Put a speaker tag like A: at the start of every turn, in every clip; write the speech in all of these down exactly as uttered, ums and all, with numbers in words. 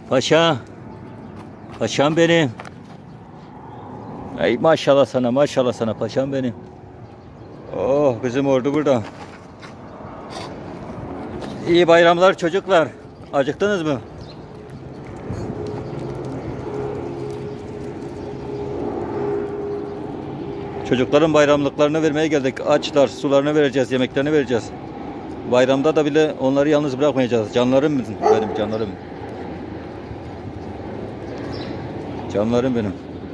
A: Paşa. Paşam benim. Ey maşallah sana, maşallah sana paşam benim. Oh, bizim ordu burada. İyi bayramlar çocuklar. Acıktınız mı? Çocukların bayramlıklarını vermeye geldik. Açlar, sularını vereceğiz, yemeklerini vereceğiz. Bayramda da bile onları yalnız bırakmayacağız. Canlarım benim, canlarım. Canlarım benim.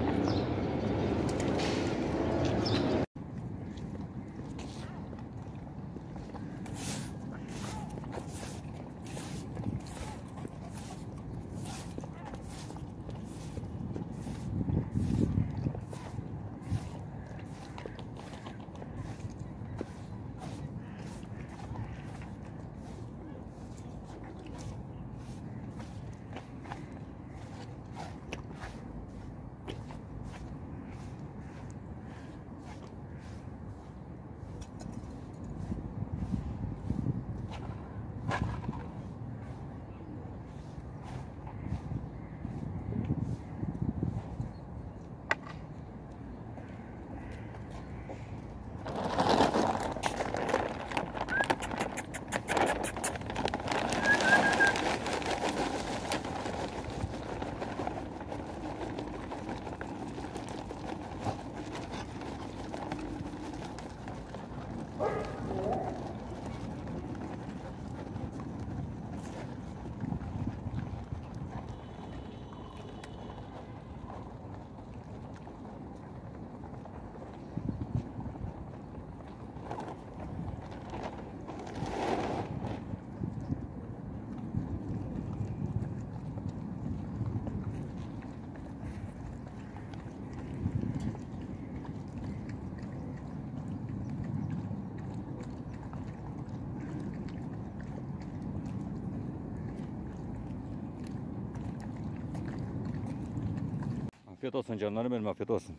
A: Afiyet olsun canlarım benim, afiyet olsun.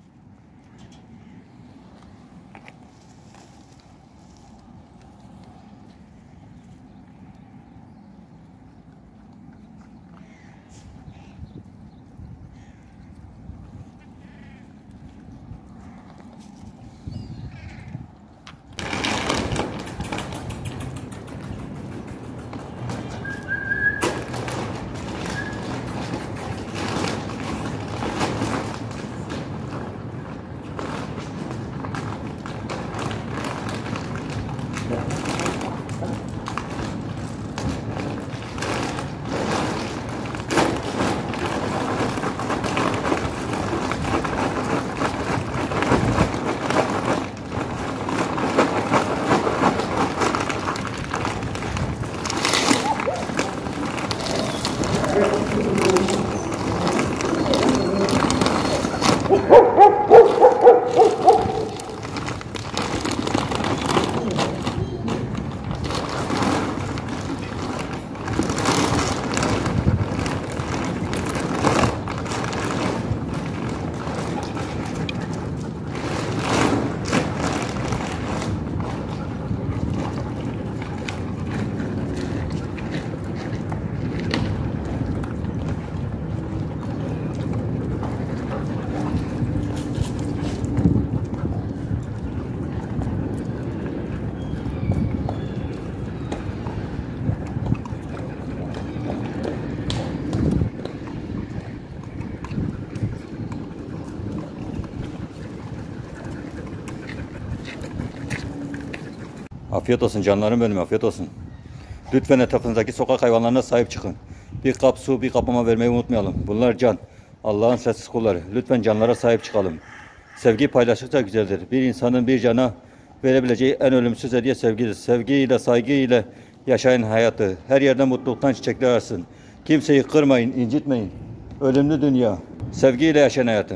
A: Afiyet olsun canlarım benim, afiyet olsun. Lütfen etrafınızdaki sokak hayvanlarına sahip çıkın. Bir kap su, bir kap mama vermeyi unutmayalım. Bunlar can. Allah'ın sessiz kulları. Lütfen canlara sahip çıkalım. Sevgi paylaştıkça güzeldir. Bir insanın bir cana verebileceği en ölümsüz hediye sevgidir. Sevgiyle, saygıyla yaşayın hayatı. Her yerde mutluluktan çiçekler açsın. Kimseyi kırmayın, incitmeyin. Ölümlü dünya. Sevgiyle yaşayın hayatı.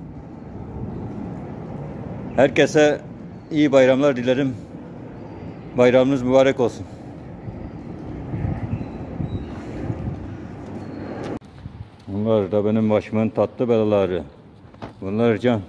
A: Herkese iyi bayramlar dilerim. Bayramınız mübarek olsun. Bunlar da benim başımın tatlı belaları. Bunlar can.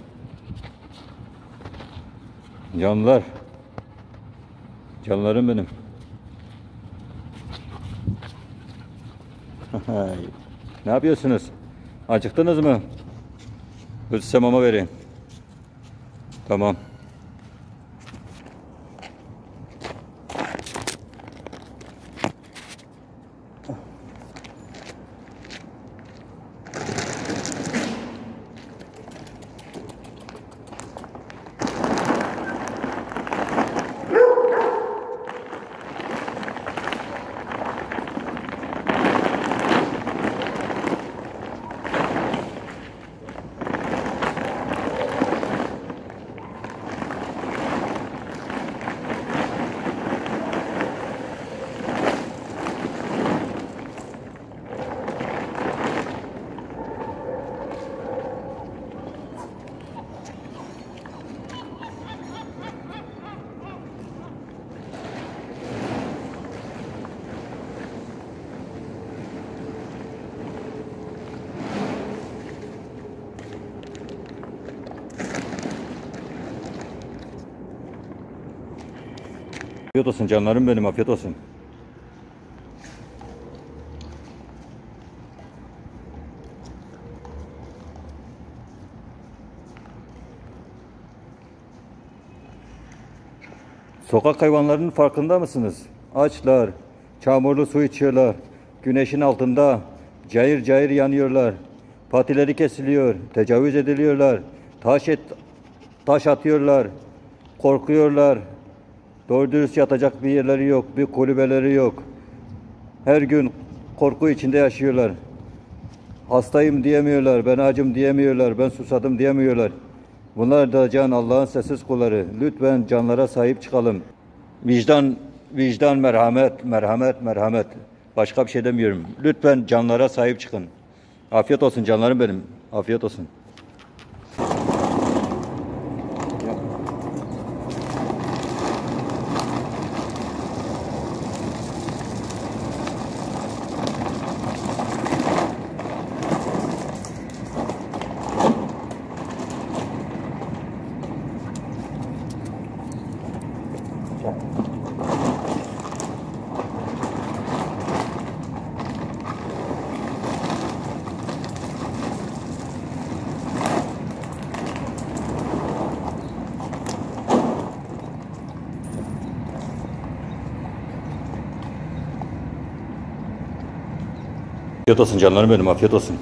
A: Canlar. Canlarım benim. Ne yapıyorsunuz? Acıktınız mı? Size mama vereyim. Tamam. Afiyet olsun canlarım benim, afiyet olsun. Sokak hayvanlarının farkında mısınız? Açlar, çamurlu su içiyorlar, güneşin altında cayır cayır yanıyorlar, patileri kesiliyor, tecavüz ediliyorlar, taş et, taş atıyorlar, korkuyorlar. Doğru dürüst yatacak bir yerleri yok, bir kulübeleri yok. Her gün korku içinde yaşıyorlar. Hastayım diyemiyorlar, ben acım diyemiyorlar, ben susadım diyemiyorlar. Bunlar da can Allah'ın sessiz kulları. Lütfen canlara sahip çıkalım. Vicdan, vicdan, merhamet, merhamet, merhamet. Başka bir şey demiyorum. Lütfen canlara sahip çıkın. Afiyet olsun canlarım benim. Afiyet olsun. Afiyet olsun canlarım benim, afiyet olsun.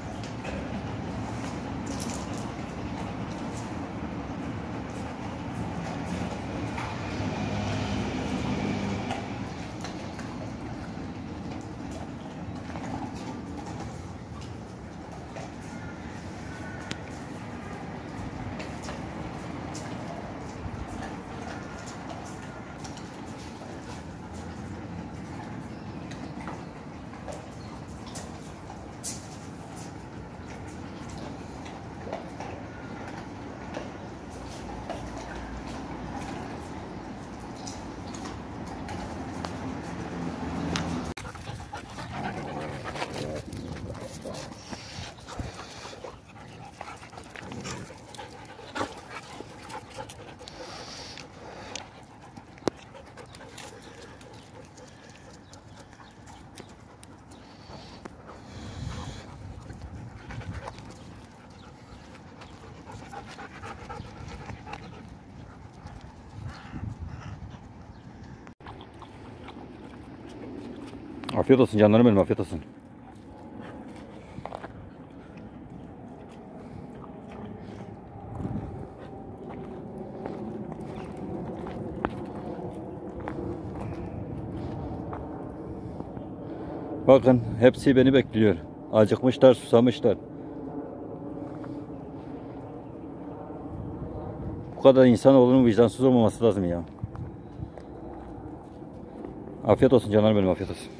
A: Afiyet olsun canlarım benim, afiyet olsun. Bakın hepsi beni bekliyor. Acıkmışlar, susamışlar. Bu kadar insanoğlunun vicdansız olmaması lazım ya. Afiyet olsun canlarım benim, afiyet olsun.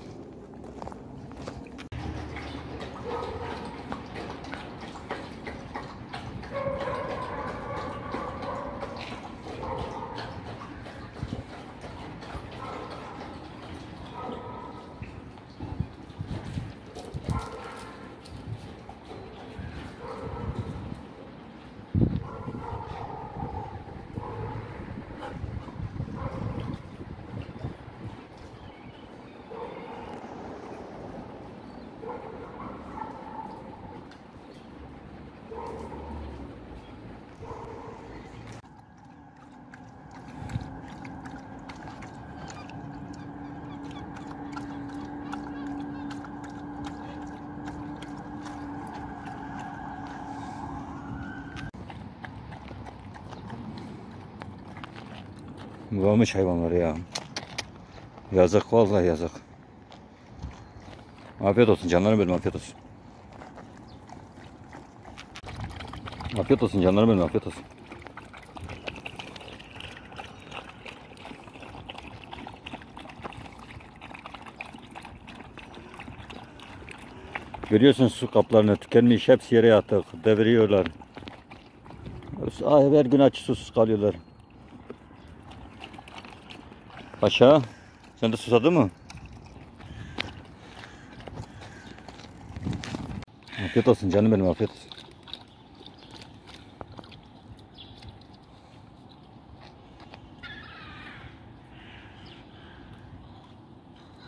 A: Bulanmış hayvanları ya. Yazık, vallahi yazık. Afiyet olsun canlarım benim, afiyet olsun. Afiyet olsun canlarım benim, afiyet olsun. Görüyorsunuz su kaplarını tükenmiş, hepsi yere yatık, deviriyorlar. Her gün aç susuz kalıyorlar. Paşa, sen de susadın mı? Afiyet olsun canım benim, afiyet olsun.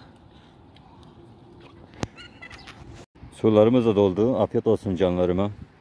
A: Sularımız da doldu. Afiyet olsun canlarıma.